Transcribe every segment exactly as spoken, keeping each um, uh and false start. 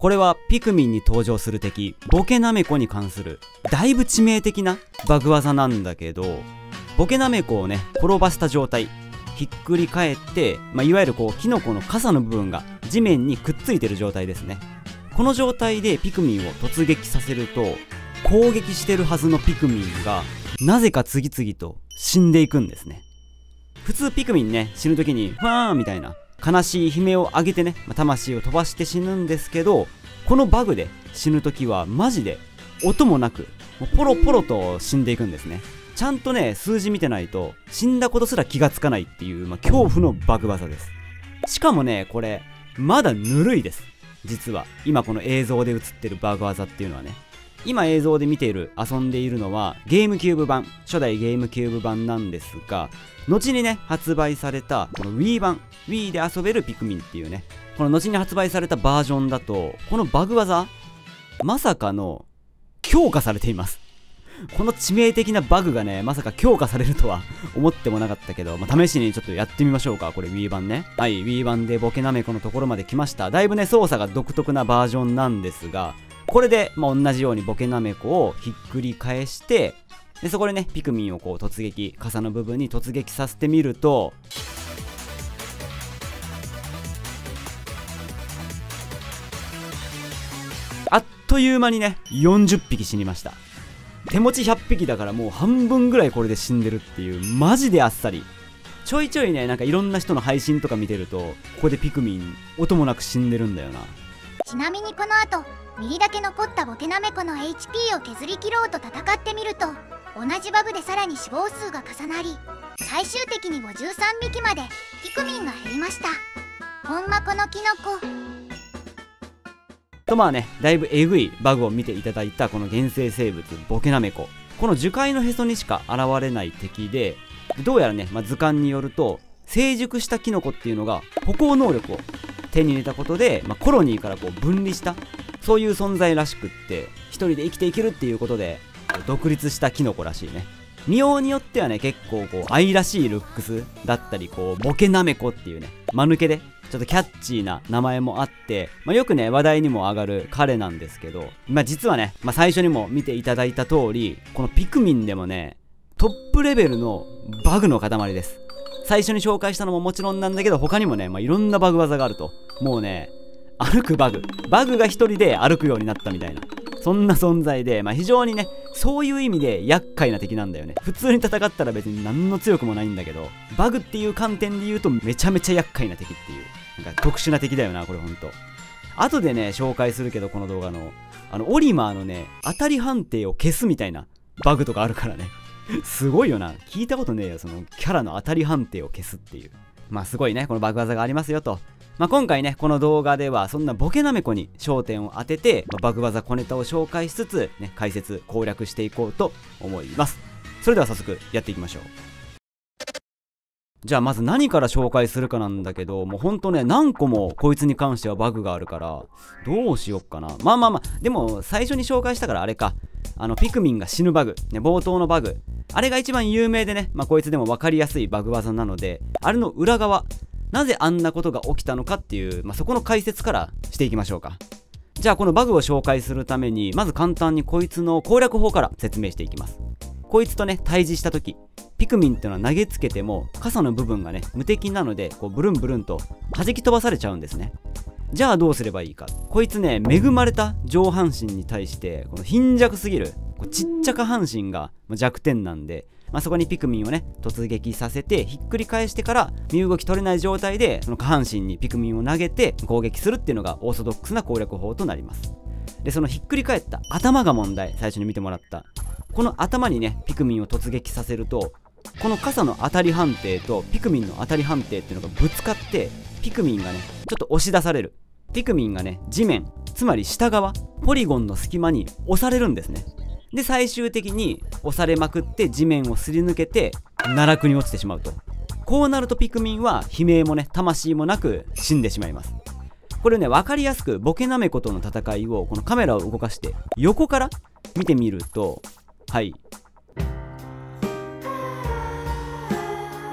これはピクミンに登場する敵ボケナメコに関するだいぶ致命的なバグ技なんだけど、ボケナメコをね転ばした状態、ひっくり返って、まあ、いわゆるこうキノコの傘の部分が地面にくっついてる状態ですね。この状態でピクミンを突撃させると、攻撃してるはずのピクミンがなぜか次々と死んでいくんですね。普通ピクミンね、死ぬ時にファーンみたいな悲しい悲鳴を上げてね、まあ、魂を飛ばして死ぬんですけど、このバグで死ぬ時はマジで音もなく、もうポロポロと死んでいくんですね。ちゃんとね数字見てないと死んだことすら気がつかないっていう、まあ、恐怖のバグ技です。しかもねこれまだぬるいです。実は今この映像で映ってるバグ技っていうのはね、今映像で見ている遊んでいるのはゲームキューブ版、初代ゲームキューブ版なんですが、後にね発売されたこの Wii 版 Wii で遊べるピクミンっていうね、この後に発売されたバージョンだとこのバグ技まさかの強化されています。この致命的なバグがねまさか強化されるとは思ってもなかったけど、まあ、試しにちょっとやってみましょうか。これ Wii 版ね。はい、 Wii 版でボケナメコのところまで来ました。だいぶね操作が独特なバージョンなんですが、これで、まあ、同じようにボケナメコをひっくり返して、でそこでねピクミンをこう突撃、傘の部分に突撃させてみると、あっという間にねよんじゅっぴき死にました。手持ちひゃっぴきだからもう半分ぐらいこれで死んでるっていう、マジであっさり。ちょいちょいねなんかいろんな人の配信とか見てると、ここでピクミン音もなく死んでるんだよな。 ちなみにこの後ミリだけ残ったボケナメコの エイチピー を削り切ろうと戦ってみると、同じバグでさらに死亡数が重なり、最終的にごじゅうさんびきまでピクミンが減りました。ほんまこのキノコとまあね、だいぶえぐいバグを見ていただいたこの原生生物ボケナメコ、この樹海のへそにしか現れない敵で、どうやらね、まあ、図鑑によると成熟したキノコっていうのが歩行能力を手に入れたことで、まあ、コロニーからこう分離したそういう存在らしくって、一人で生きていけるっていうことで独立したキノコらしいね。見ようによってはね結構こう愛らしいルックスだったり、こうボケナメコっていうね間抜けでちょっとキャッチーな名前もあって、まあ、よくね話題にも上がる彼なんですけど、まあ、実はね、まあ、最初にも見ていただいた通り、このピクミンでもねトップレベルのバグの塊です。最初に紹介したのももちろんなんだけど、他にもね、まあ、いろんなバグ技があると。もうね歩くバグバグが一人で歩くようになったみたいな、そんな存在で、まあ、非常にねそういう意味で厄介な敵なんだよね。普通に戦ったら別に何の強くもないんだけど、バグっていう観点で言うとめちゃめちゃ厄介な敵っていう、なんか特殊な敵だよなこれほんと。後でね紹介するけど、この動画のあのオリマーのね当たり判定を消すみたいなバグとかあるからねすごいよな、聞いたことねえよ、そのキャラの当たり判定を消すっていう。まあすごいねこのバグ技がありますよと。まあ、今回ねこの動画ではそんなボケナメコに焦点を当てて、まあ、バグ技小ネタを紹介しつつ、ね、解説攻略していこうと思います。それでは早速やっていきましょう。じゃあまず何から紹介するかなんだけど、もうほんとね何個もこいつに関してはバグがあるからどうしよっかな。まあまあまあでも最初に紹介したからあれか、あのピクミンが死ぬバグ、ね、冒頭のバグ、あれが一番有名でね、まあこいつでも分かりやすいバグ技なので、あれの裏側、なぜあんなことが起きたのかっていう、まあ、そこの解説からしていきましょうか。じゃあこのバグを紹介するために、まず簡単にこいつの攻略法から説明していきます。こいつとね対峙した時、ピクミンっていうのは投げつけても傘の部分がね無敵なので、こうブルンブルンと弾き飛ばされちゃうんですね。じゃあどうすればいいか。こいつね恵まれた上半身に対してこの貧弱すぎるこうちっちゃ下半身が弱点なんで、まあ、そこにピクミンをね突撃させてひっくり返してから身動き取れない状態でその下半身にピクミンを投げて攻撃するっていうのがオーソドックスな攻略法となります。でそのひっくり返った頭が問題。最初に見てもらったこの頭にねピクミンを突撃させると、この傘の当たり判定とピクミンの当たり判定っていうのがぶつかって、ピクミンがねちょっと押し出される。ピクミンがね地面、つまり下側ポリゴンの隙間に押されるんですね。で最終的に押されまくって地面をすり抜けて奈落に落ちてしまうと。こうなるとピクミンは悲鳴もね魂もなく死んでしまいます。これね分かりやすくボケナメコとの戦いをこのカメラを動かして横から見てみると、はい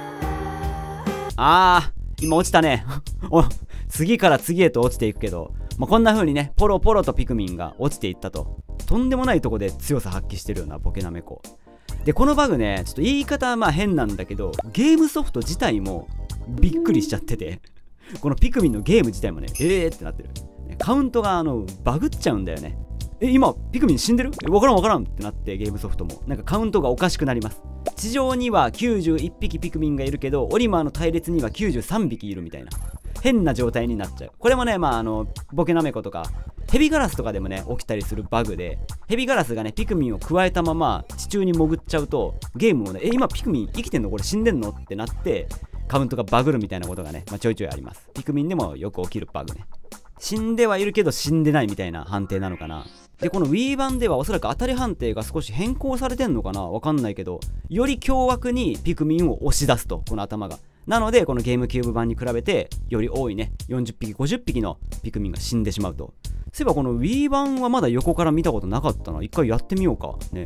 あー今落ちたねお次から次へと落ちていくけど、 まあ、こんな風にねポロポロとピクミンが落ちていったと。とんでもないとこで強さ発揮してるようなボケナメコで、このバグねちょっと言い方はまあ変なんだけど、ゲームソフト自体もびっくりしちゃっててこのピクミンのゲーム自体もねえーってなってる。カウントがあのバグっちゃうんだよね。え今ピクミン死んでる？わからんわからんってなって、ゲームソフトもなんかカウントがおかしくなります。地上にはきゅうじゅういっぴきピクミンがいるけど、オリマーの隊列にはきゅうじゅうさんびきいるみたいな変な状態になっちゃう。これもねまああのボケナメコとかヘビガラスとかでもね起きたりするバグで、ヘビガラスがねピクミンを加えたまま地中に潜っちゃうと、ゲームもねえ今ピクミン生きてんのこれ死んでんのってなってカウントがバグるみたいなことがね、まあ、ちょいちょいあります。ピクミンでもよく起きるバグね。死んではいるけど死んでないみたいな判定なのかな。でこの Wii 版ではおそらく当たり判定が少し変更されてんのかな、わかんないけど、より凶悪にピクミンを押し出すと、この頭が。なのでこのゲームキューブ版に比べてより多いねよんじゅっぴきごじゅっぴきのピクミンが死んでしまうと。そういえばこの Wii 版はまだ横から見たことなかったな。一回やってみようかね。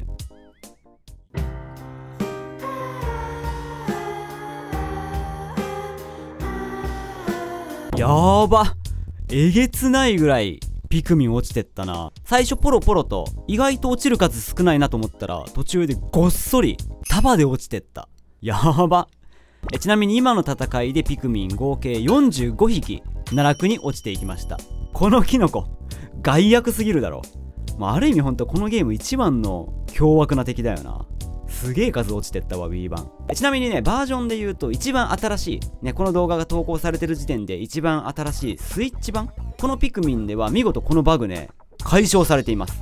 やーば、えげつないぐらいピクミン落ちてったな。最初ポロポロと意外と落ちる数少ないなと思ったら、途中でごっそり束で落ちてった。やーば。えちなみに今の戦いでピクミン合計よんじゅうごひき奈落に落ちていきました。このキノコ害悪すぎるだろ。まあ、ある意味ほんとこのゲーム一番の凶悪な敵だよな。すげえ数落ちてったわ Wii 版。ちなみにねバージョンで言うと一番新しいね、この動画が投稿されてる時点で一番新しいスイッチ版、このピクミンでは見事このバグね解消されています。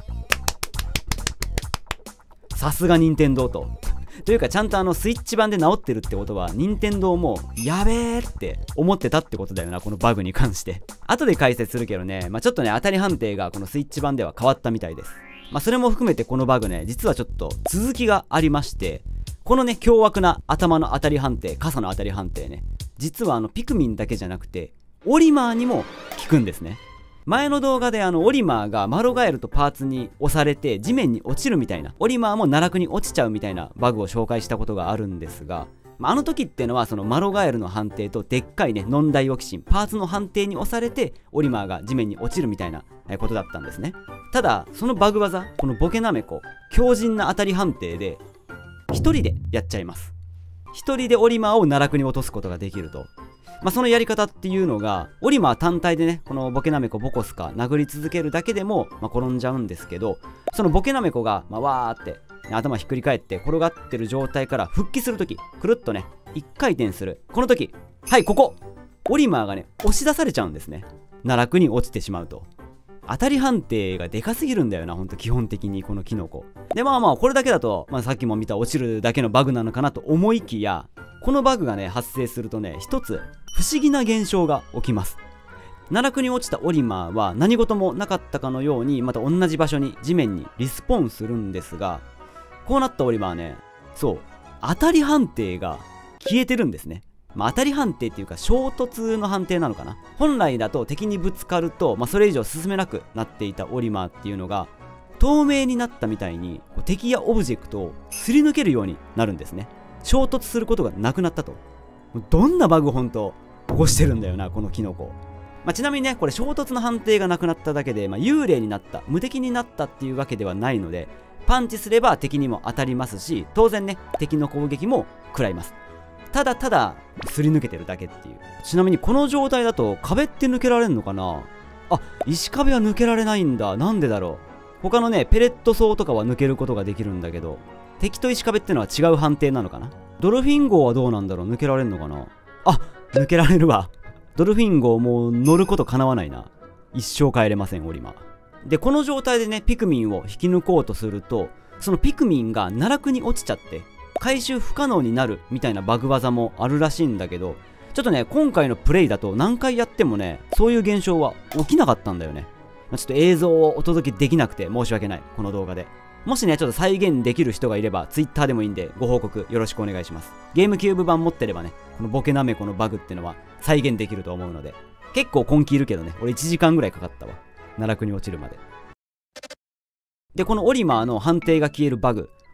さすが任天堂とというか、ちゃんとあのスイッチ版で治ってるってことは任天堂もやべえって思ってたってことだよな、このバグに関して。後で解説するけどね、まあ、ちょっとね当たり判定がこのスイッチ版では変わったみたいです。まあ、それも含めてこのバグね実はちょっと続きがありまして、このね凶悪な頭の当たり判定、傘の当たり判定ね、実はあのピクミンだけじゃなくてオリマーにも効くんですね。前の動画であのオリマーがマロガエルとパーツに押されて地面に落ちるみたいな、オリマーも奈落に落ちちゃうみたいなバグを紹介したことがあるんですが、まあ、あの時ってのはそのマロガエルの判定とでっかいねノンダイオキシンパーツの判定に押されてオリマーが地面に落ちるみたいなことだったんですね。ただそのバグ技、このボケナメコ強靭な当たり判定で一人でやっちゃいます。一人でオリマーを奈落に落とすことができると。まあ、そのやり方っていうのが、オリマー単体でねこのボケナメコボコスか殴り続けるだけでも、まあ、転んじゃうんですけど、そのボケナメコが、まあ、わーって頭ひっくり返って転がってる状態から復帰するとき、くるっとねいっかい転するこの時、はいここオリマーがね押し出されちゃうんですね。奈落に落ちてしまうと。当たり判定がでかすぎるんだよな、ほんと基本的にこのキノコで。まあまあこれだけだと、まあ、さっきも見た落ちるだけのバグなのかなと思いきや、このバグがね発生するとね一つ不思議な現象が起きます。奈落に落ちたオリマーは何事もなかったかのようにまた同じ場所に地面にリスポーンするんですが、こうなったオリマーね、そう当たり判定が消えてるんですね。まあ、当たり判定っていうか衝突の判定なのかな。本来だと敵にぶつかると、まあ、それ以上進めなくなっていたオリマーっていうのが透明になったみたいに敵やオブジェクトをすり抜けるようになるんですね。衝突することがなくなったと。どんなバグ本当起こしてるんだよなこのキノコ。まあ、ちなみにねこれ衝突の判定がなくなっただけで、まあ、幽霊になった無敵になったっていうわけではないので、パンチすれば敵にも当たりますし、当然ね敵の攻撃も食らいます。ただただすり抜けてるだけっていう。ちなみにこの状態だと壁って抜けられんのかな。あ、石壁は抜けられないんだ。なんでだろう。他のねペレット層とかは抜けることができるんだけど、敵と石壁ってのは違う判定なのかな。ドルフィン号はどうなんだろう。抜けられんのかな。あ、抜けられるわ。ドルフィン号もう乗ることかなわないな。一生帰れませんオリマーで。この状態でねピクミンを引き抜こうとすると、そのピクミンが奈落に落ちちゃって回収不可能になるみたいなバグ技もあるらしいんだけど、ちょっとね今回のプレイだと何回やってもねそういう現象は起きなかったんだよね。ちょっと映像をお届けできなくて申し訳ない。この動画でもしねちょっと再現できる人がいれば Twitter でもいいんでご報告よろしくお願いします。ゲームキューブ版持ってればねこのボケナメコのバグってのは再現できると思うので、結構根気いるけどね、俺いちじかんぐらいかかったわ奈落に落ちるまで。でこのオリマーの判定が消えるバグ、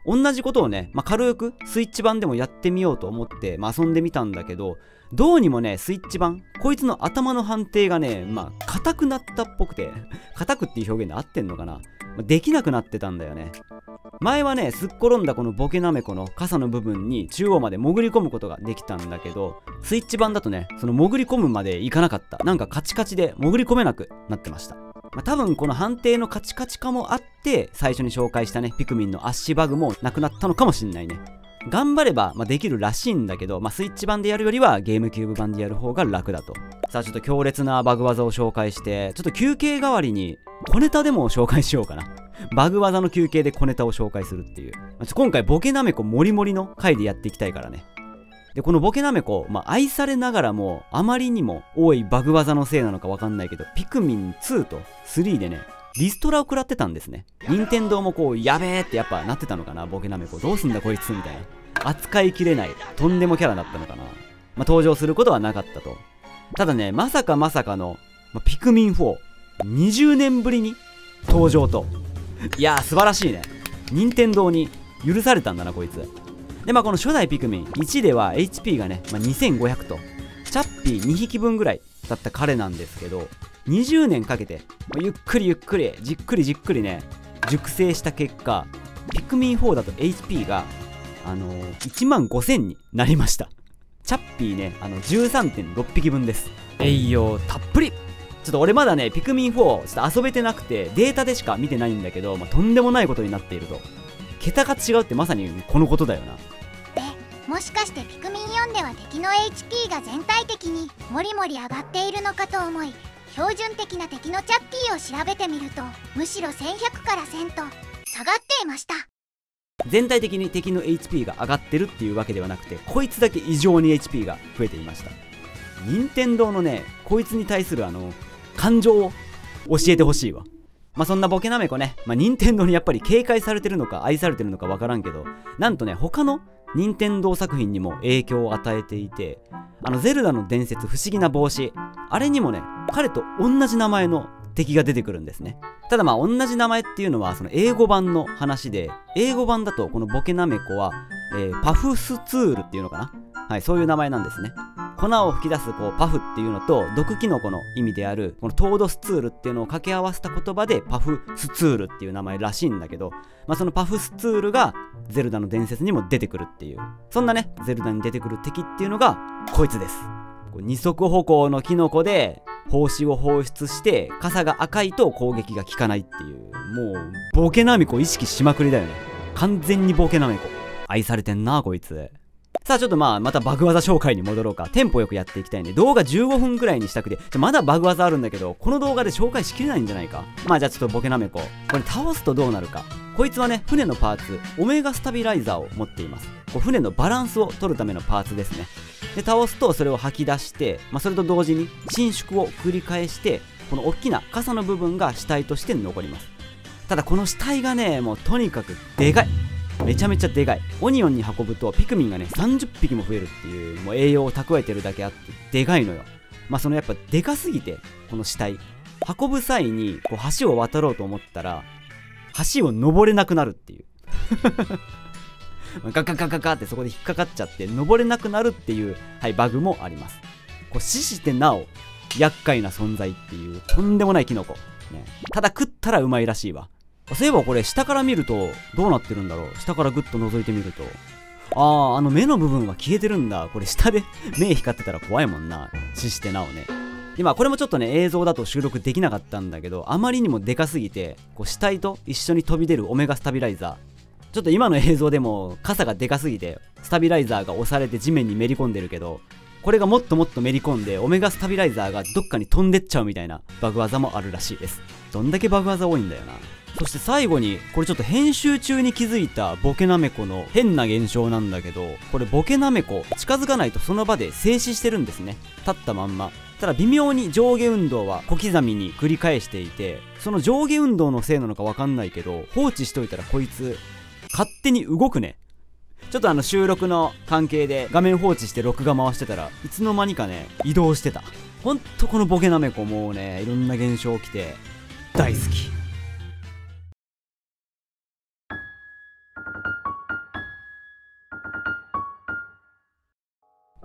同じことをね、まあ、軽くスイッチ版でもやってみようと思って、まあ、遊んでみたんだけど、どうにもね、スイッチ版、こいつの頭の判定がね、まあ、硬くなったっぽくて、硬くっていう表現で合ってんのかな、まあ、できなくなってたんだよね。前はね、すっ転んだこのボケナメコの傘の部分に中央まで潜り込むことができたんだけど、スイッチ版だとね、その潜り込むまでいかなかった。なんかカチカチで潜り込めなくなってました。まあ、多分この判定のカチカチ化もあって、最初に紹介したね、ピクミンの圧死バグもなくなったのかもしんないね。頑張れば、まあ、できるらしいんだけど、まあ、スイッチ版でやるよりはゲームキューブ版でやる方が楽だと。さあちょっと強烈なバグ技を紹介して、ちょっと休憩代わりに小ネタでも紹介しようかな。バグ技の休憩で小ネタを紹介するっていう。今回ボケナメコモリモリの回でやっていきたいからね。で、このボケナメコ、まあ、愛されながらもあまりにも多いバグ技のせいなのかわかんないけど、ピクミンツーとスリーでね、リストラを食らってたんですね。任天堂もこう、やべーってやっぱなってたのかな、ボケナメコ。どうすんだこいつみたいな。扱いきれない、とんでもキャラだったのかな。まあ、登場することはなかったと。ただね、まさかまさかの、まあ、ピクミンフォー、にじゅうねんぶりに登場と。いやー、素晴らしいね。任天堂に許されたんだな、こいつ。で、まあ、この初代ピクミンいちでは エイチピー がね、まあ、にせんごひゃくと、チャッピーにひきぶんぐらいだった彼なんですけど、にじゅうねんかけて、まあ、ゆっくりゆっくり、じっくりじっくりね、熟成した結果、ピクミンフォーだと エイチピー が、あのー、いちまんごせんになりました。チャッピーね、あの じゅうさんてんろっぴきぶんです。栄養たっぷり。ちょっと俺まだね、ピクミンフォー、ちょっと遊べてなくて、データでしか見てないんだけど、まあ、とんでもないことになっていると。桁が違うってまさにこのことだよな。 で、もしかしてピクミンよんでは敵の エイチピー が全体的にもりもり上がっているのかと思い、標準的な敵のチャッピーを調べてみると、むしろせんひゃくからせんと下がっていました。 全体的に敵の エイチピー が上がってるっていうわけではなくて、こいつだけ異常に エイチピー が増えていました。任天堂のね、こいつに対するあの感情を教えてほしいわ。まあそんなボケナメコね、まあ任天堂にやっぱり警戒されてるのか愛されてるのかわからんけど、なんとね、他の任天堂作品にも影響を与えていて、あのゼルダの伝説不思議な帽子、あれにもね、彼と同じ名前の敵が出てくるんですね。ただまあ同じ名前っていうのはその英語版の話で、英語版だとこのボケナメコは、えー、パフスツールっていうのかな、はい、そういう名前なんですね。粉を吹き出すこうパフっていうのと毒キノコの意味であるこのトードスツールっていうのを掛け合わせた言葉でパフスツールっていう名前らしいんだけど、まあ、そのパフスツールがゼルダの伝説にも出てくるっていう、そんなねゼルダに出てくる敵っていうのがこいつです。こう二足歩行のキノコで胞子を放出して傘が赤いと攻撃が効かないっていう、もうボケナメコ意識しまくりだよね。完全にボケナメコ愛されてんなこいつ。さあちょっとまあまたバグ技紹介に戻ろうか。テンポよくやっていきたいんで、動画じゅうごふんくらいにしたくて、じゃまだバグ技あるんだけどこの動画で紹介しきれないんじゃないか。まあじゃあちょっとボケナメコこれ倒すとどうなるか。こいつはね、船のパーツオメガスタビライザーを持っています。こう船のバランスを取るためのパーツですね。で倒すとそれを吐き出して、まあ、それと同時に伸縮を繰り返して、この大きな傘の部分が死体として残ります。ただこの死体がね、もうとにかくでかい。めちゃめちゃでかい。オニオンに運ぶとピクミンがねさんじゅっぴきも増えるっていう、もう栄養を蓄えてるだけあってでかいのよ。まあそのやっぱでかすぎて、この死体運ぶ際にこう橋を渡ろうと思ったら橋を登れなくなるっていうガガガガガってそこで引っかかっちゃって登れなくなるっていう、はい、バグもあります。こう死してなお厄介な存在っていうとんでもないキノコ、ね、ただ食ったらうまいらしいわ。そういえばこれ下から見るとどうなってるんだろう。下からグッと覗いてみると、あー、あの目の部分が消えてるんだ。これ下で目光ってたら怖いもんな、死してなおね。今これもちょっとね映像だと収録できなかったんだけど、あまりにもでかすぎてこう死体と一緒に飛び出るオメガスタビライザー、ちょっと今の映像でも傘がでかすぎてスタビライザーが押されて地面にめり込んでるけど、これがもっともっとめり込んでオメガスタビライザーがどっかに飛んでっちゃうみたいなバグ技もあるらしいです。どんだけバグ技多いんだよな。そして最後にこれちょっと編集中に気づいたボケナメコの変な現象なんだけど、これボケナメコ近づかないとその場で静止してるんですね。立ったまんま。ただ微妙に上下運動は小刻みに繰り返していて、その上下運動のせいなのかわかんないけど放置しといたらこいつ勝手に動くね。ちょっとあの収録の関係で画面放置して録画回してたらいつの間にかね移動してた。ほんとこのボケナメコもうねいろんな現象起きて大好き。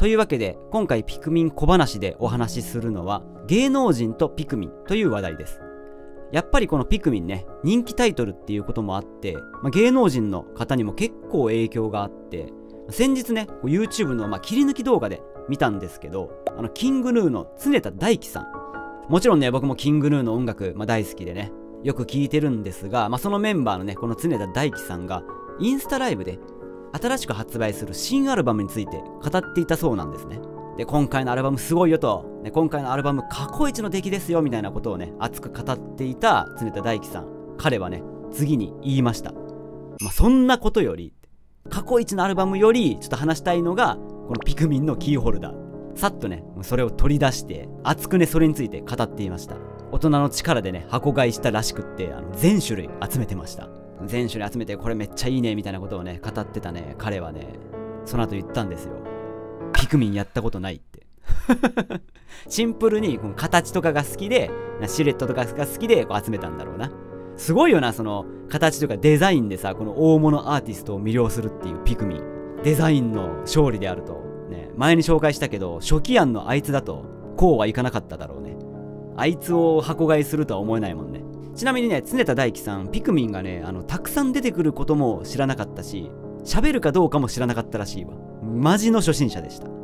というわけで今回ピクミン小話でお話しするのは芸能人とピクミンという話題です。やっぱりこのピクミンね、人気タイトルっていうこともあって、まあ、芸能人の方にも結構影響があって、先日ね YouTube のまあ切り抜き動画で見たんですけど、あのキングヌーの常田大希さん、もちろんね僕もキングヌーの音楽、まあ、大好きでねよく聴いてるんですが、まあ、そのメンバーのねこの常田大希さんがインスタライブで新しく発売する新アルバムについて語っていたそうなんですね。で今回のアルバムすごいよと、ね、今回のアルバム過去一の出来ですよみたいなことをね熱く語っていた常田大希さん、彼はね次に言いました。まあ、そんなことより過去一のアルバムよりちょっと話したいのがこのピクミンのキーホルダー。さっとねそれを取り出して熱くねそれについて語っていました。大人の力でね箱買いしたらしくって、あの全種類集めてました。全種類集めてこれめっちゃいいねみたいなことをね語ってたね彼はね、その後言ったんですよ。ピクミンやったことないってシンプルにこの形とかが好きでシルエットとかが好きでこう集めたんだろうな。すごいよな、その形とかデザインでさこの大物アーティストを魅了するっていうピクミン。デザインの勝利であるとね、前に紹介したけど初期案のあいつだとこうはいかなかっただろうね。あいつを箱買いするとは思えないもんね。ちなみにね常田大希さんピクミンがねあのたくさん出てくることも知らなかったし、喋るかどうかも知らなかったらしいわ。マジの初心者でした。